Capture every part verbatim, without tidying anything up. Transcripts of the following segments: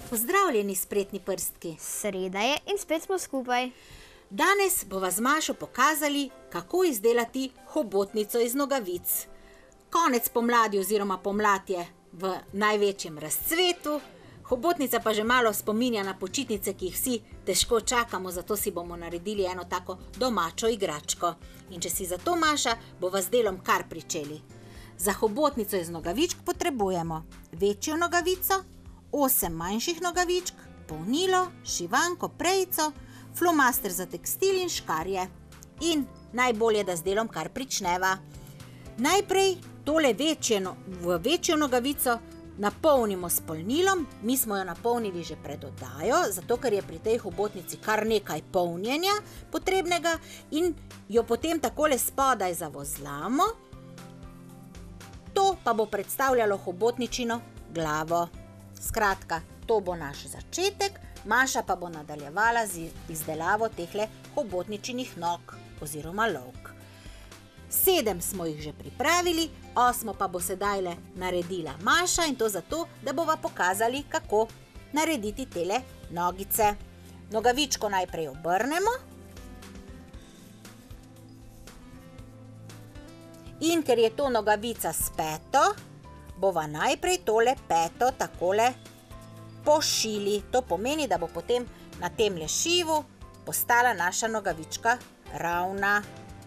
Pozdravljeni, spretni prstki. Sreda je in spet smo skupaj. Danes bova z Mašo pokazali, kako izdelati hobotnico iz nogavic. Konec pomladi oziroma pomlad je v največjem razcvetu, hobotnica pa že malo spominja na počitnice, ki jih vsi težko čakamo, zato si bomo naredili eno tako domačo igračko. In če si zato, Maša, bova z delom kar pričeli. Za hobotnico iz nogavičk potrebujemo večjo nogavico, osem manjših nogavičk, polnilo, šivanko, prejico, flomaster za tekstil in škarje. In najbolje, da z delom kar pričneva. Najprej tole večje, v večjo nogavico napolnimo s polnilom. Mi smo jo napolnili že pred oddajo, zato ker je pri tej hobotnici kar nekaj polnjenja potrebnega in jo potem takole spodaj zavozlamo. To pa bo predstavljalo hobotničino glavo. Skratka, to bo naš začetek, Maša pa bo nadaljevala z izdelavo tehle hobotničinih nog oziroma lovk. Sedem smo jih že pripravili, osmo pa bo sedajle naredila Maša in to zato, da bova pokazali, kako narediti tele nogice. Nogavičko najprej obrnemo in ker je to nogavica s peto, bova najprej tole peto takole pošili. To pomeni, da bo potem na tem lešivu postala naša nogavička ravna.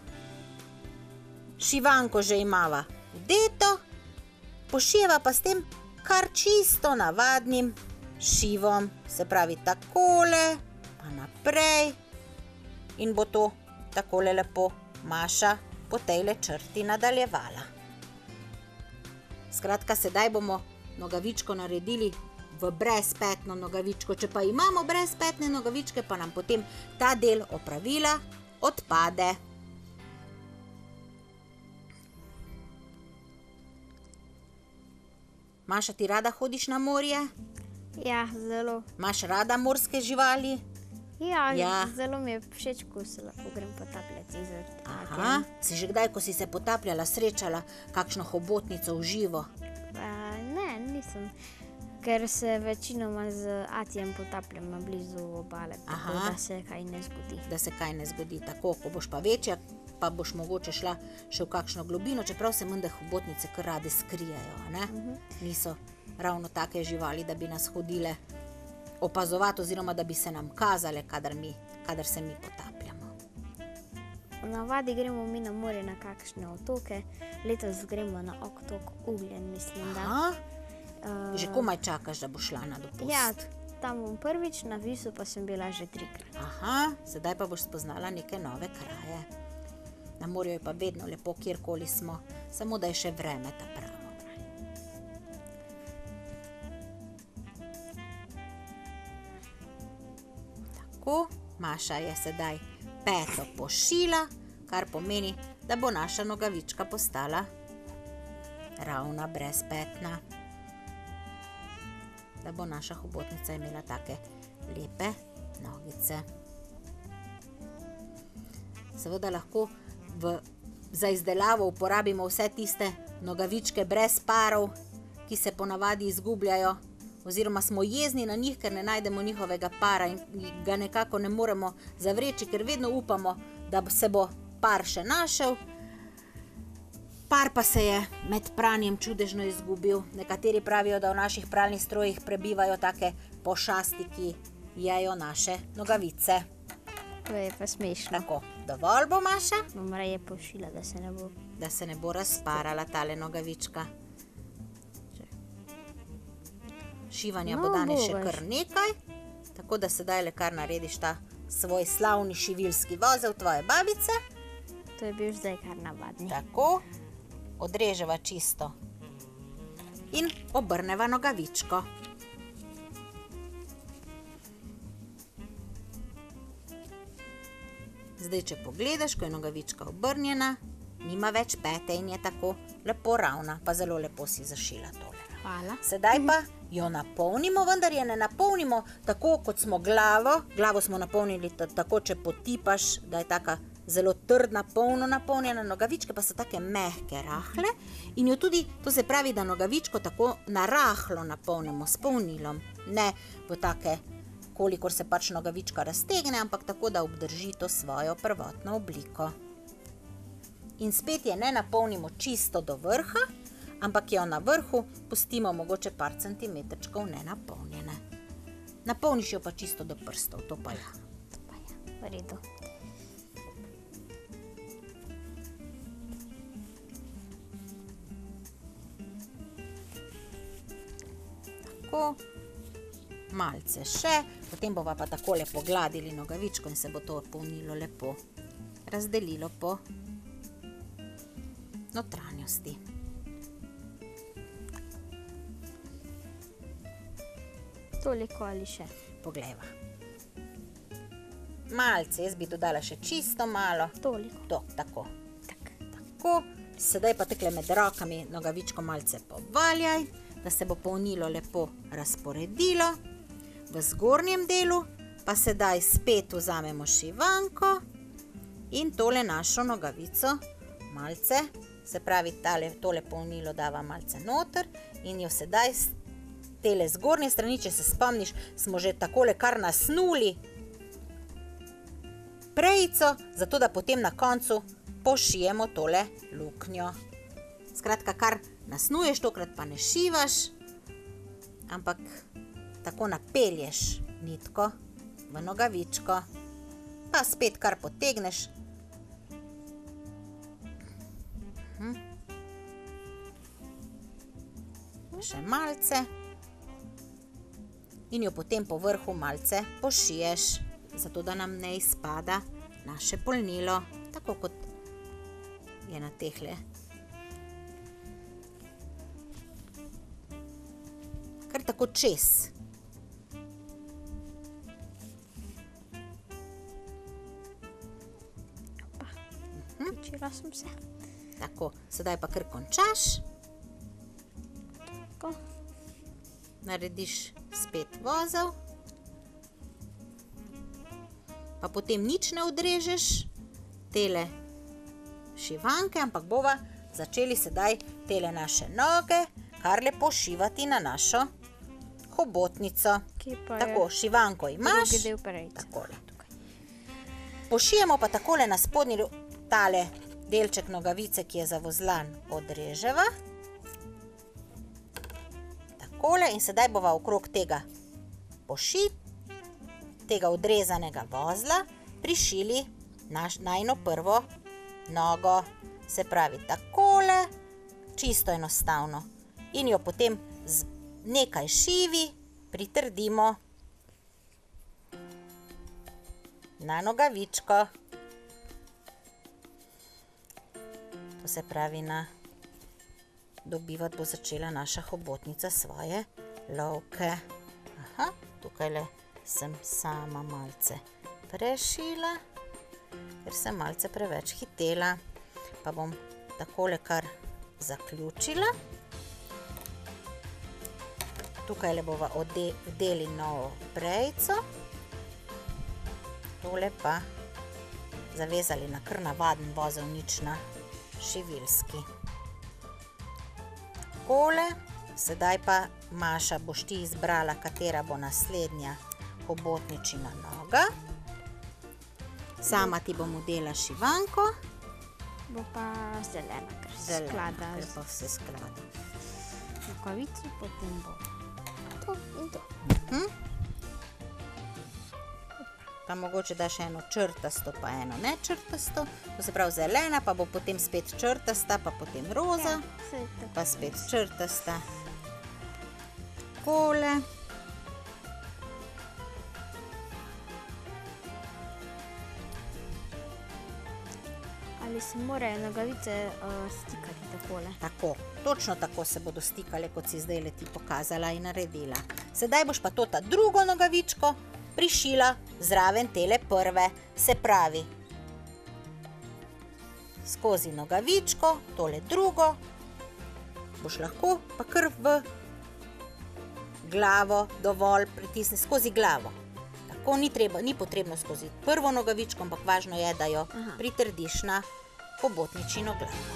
Šivanko že imava vdeto, pošijeva pa s tem kar čisto navadnim šivom. Se pravi takole, pa naprej in bo to takole lepo Maša po tejle črti nadaljevala. Skratka, sedaj bomo nogavičko naredili v brezpetno nogavičko. Če pa imamo brezpetne nogavičke, pa nam potem ta del opravila odpade. Maša, ti rada hodiš na morje? Ja, zelo. Imaš rada morske živali? Ja, Ja. zelo mi je všeč, ko se lahko grem potapljati z Aha, vrtakem. si že kdaj, ko si se potapljala, srečala kakšno hobotnico v živo? Pa ne, nisem. Ker se večinoma z atijem potapljam blizu obale, tako Aha. da se kaj ne zgodi. Da se kaj ne zgodi. Tako, ko boš pa večja, pa boš mogoče šla še v kakšno globino, čeprav se menda hobotnice kar rade skrijejo, ne? Niso ravno take živali, da bi nas hodile opazovati oziroma da bi se nam kazale, kadar, mi, kadar se mi potapljamo. V navadi gremo mi na morje na kakšne otoke, letos gremo na otok Ugljen, mislim, da. Aha, Uh, že komaj čakaš, da bo šla na dopust. Ja, tam bom prvič, na Visu pa sem bila že trikrat. Aha, sedaj pa boš spoznala neke nove kraje. Na morju je pa vedno lepo, kjerkoli smo, samo da je še vreme ta pravo. Tako, Maša je sedaj peto pošila, kar pomeni, da bo naša nogavička postala ravna, brezpetna. Da bo naša hobotnica imela take lepe nogice. Seveda lahko v, za izdelavo uporabimo vse tiste nogavičke brez parov, ki se ponavadi izgubljajo, oziroma smo jezni na njih, ker ne najdemo njihovega para in ga nekako ne moremo zavreči, ker vedno upamo, da se bo par še našel. Par pa se je med pranjem čudežno izgubil. Nekateri pravijo, da v naših pralnih strojih prebivajo take pošasti, ki jejo naše nogavice. To je pa smešno. Tako, dovolj bo, Maša, Bom raje pošila, da se ne bo. da se ne bo razparala tale nogavička. Šivanja bo No, danes še boš. kar nekaj, tako da sedaj le kar narediš ta svoj slavni šiviljski vozel tvoje babice. To je bil zdaj kar navadni. Tako, odreževa čisto in obrneva nogavičko. Zdaj, če pogledaš, ko je nogavička obrnjena, nima več pete in je tako lepo ravna, pa zelo lepo si zašila tole. Hvala. Sedaj pa jo napolnimo, vendar je ne napolnimo tako, kot smo glavo. Glavo smo napolnili tako, če potipaš, da je taka zelo trdna, polno napolnjena, nogavičke pa so take mehke, rahle in jo tudi, to se pravi, da nogavičko tako narahlo napolnimo s polnilom. ne v take, kolikor se pač nogavička raztegne, ampak tako, da obdrži to svojo prvotno obliko. In spet je ne napolnimo čisto do vrha, ampak jo na vrhu pustimo mogoče par centimetrčkov nenapolnjene. Napolniš jo pa čisto do prstov, to pa je. To pa je, v redu. Tako, malce še, potem bova pa takole pogladili nogavičko in se bo to polnilo lepo, razdelilo po notranjosti. Toliko ali še? Poglejva. Malce, jaz bi dodala še čisto malo. Toliko. To, tako. Tak. Tako, sedaj pa takle med rokami nogavičko malce povaljaj, da se bo polnilo lepo razporedilo. V zgornjem delu pa sedaj spet vzamemo šivanko in tole našo nogavico malce, se pravi tale, tole polnilo dava malce noter in jo sedaj s tele zgornje strani, če se spomniš, smo že takole kar nasnuli prejico, zato da potem na koncu pošijemo tole luknjo. Skratka, kar nasnuješ, tokrat pa ne šivaš, ampak tako napelješ nitko v nogavičko, pa spet kar potegneš. Hm. Še malce. In jo potem po vrhu malce pošiješ, zato da nam ne izpada naše polnilo, tako kot je na tehle. Kar tako čez. Učila sem se. Tako, sedaj pa kar končaš. Tako. Narediš spet vozel. Pa potem nič ne odrežeš tele šivanke, ampak bova začeli sedaj tele naše noge kar lepo šivati na našo hobotnico. Tako, šivanko imaš. Drugi del prejice. Takole. Pošijemo pa takole na spodnji tale delček nogavice, ki je zavozlan, odreževa. Takole in sedaj bova okrog tega pošit, tega odrezanega vozla, prišili najno prvo nogo. Se pravi takole, čisto enostavno. In jo potem z nekaj šivi pritrdimo na nogavičko. To se pravi, na dobivati bo začela naša hobotnica svoje lovke. Aha, tukajle sem sama malce prešila, ker sem malce preveč hitela. Pa bom takole kar zaključila. Tukajle bova vdeli novo prejico. Tole pa zavezali na kar navaden vozel, nič na šivilski. Takole, sedaj pa, Maša, boš ti izbrala, katera bo naslednja hobotničina noga. Sama ti bom vdela šivanko. Bo pa zelena, ker se Zelena, sklada ker pa vse sklada. z rokavico, potem bo to in to. Hm? Pa mogoče daš eno črtasto, pa eno nečrtasto. To se pravi, zelena, pa bo potem spet črtasta, pa potem roza, Ja, saj tako. pa spet črtasta. Takole. Ali se morajo nogavice uh, stikati takole? Tako, točno tako se bodo stikale, kot si zdaj ti pokazala in naredila. Sedaj boš pa to ta drugo nogavičko prišila zraven tele prve. Se pravi, skozi nogavičko, tole drugo, boš lahko pa kar v glavo dovolj pritisni, skozi glavo. Tako ni, treba, ni potrebno skozi prvo nogavičko, ampak važno je, da jo Aha. pritrdiš na hobotničino glavo.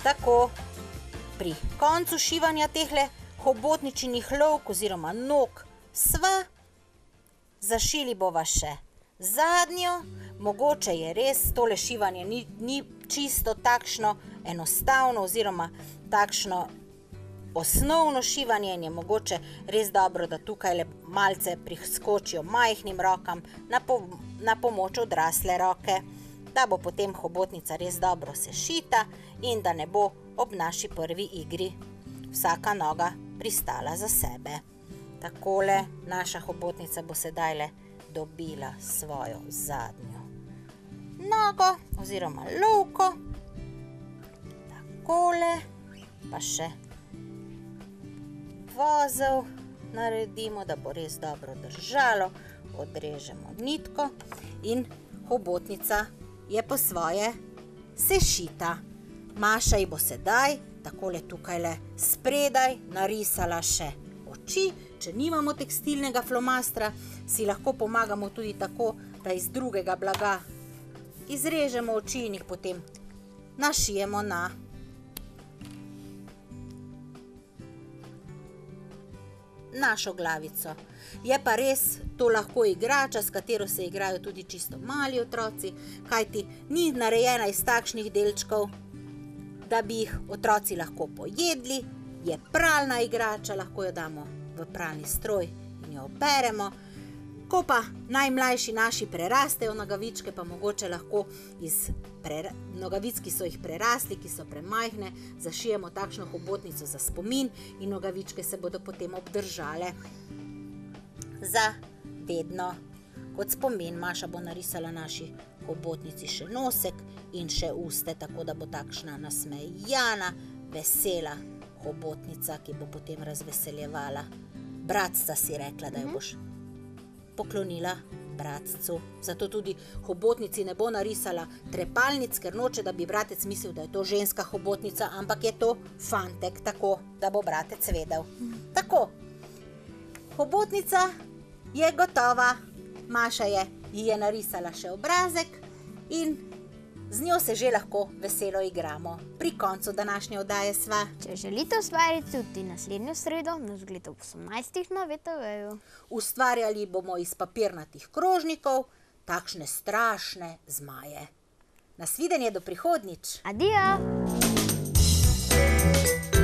Tako, pri koncu šivanja tehle hobotničinih lovk oziroma nog sva, zašili bova še zadnjo. Mogoče je res, tole šivanje ni, ni čisto takšno enostavno oziroma takšno osnovno šivanje in je mogoče res dobro, da tukaj le malce priskočijo majhnim rokam na, po, na pomoč odrasle roke, da bo potem hobotnica res dobro sešita in da ne bo ob naši prvi igri vsaka noga pristala za sebe. Takole naša hobotnica bo sedaj le dobila svojo zadnjo nogo oziroma lovko. Takole, pa še vozel naredimo, da bo res dobro držalo. Odrežemo nitko in hobotnica je po svoje sešita. Maša ji bo sedaj takole tukajle spredaj narisala še oči. Če nimamo tekstilnega flomastra, si lahko pomagamo tudi tako, da iz drugega blaga izrežemo oči in jih potem našijemo na našo glavico. Je pa res to lahko igrača, s katero se igrajo tudi čisto mali otroci, kajti ni narejena iz takšnih delčkov, da bi jih otroci lahko pojedli. Je pralna igrača, lahko jo damo v pralni stroj in jo operemo. Ko pa najmlajši naši prerastejo nogavičke, pa mogoče lahko iz nogavic, ki so jih prerasli, ki so premajhne, zašijemo takšno hobotnico za spomin in nogavičke se bodo potem obdržale za vedno. Kot spomin Maša bo narisala naši hobotnici še nosek in še uste, tako da bo takšna nasmejana, vesela hobotnica, ki bo potem razveseljevala. Bratca si rekla, da jo boš poklonila bratcu. Zato tudi hobotnici ne bo narisala trepalnic, ker noče, da bi bratec mislil, da je to ženska hobotnica, ampak je to fantek, tako da bo bratec vedel. Tako, hobotnica je gotova. Maša je, ji je narisala še obrazek in z njo se že lahko veselo igramo. Pri koncu današnje oddaje sva. Če želite ustvariti tudi naslednjo sredo, nas gleda ob osemnajstih na V T V-ju. Ustvarjali bomo iz papirnatih krožnikov takšne strašne zmaje. Nasvidenje do prihodnjič. Adijo!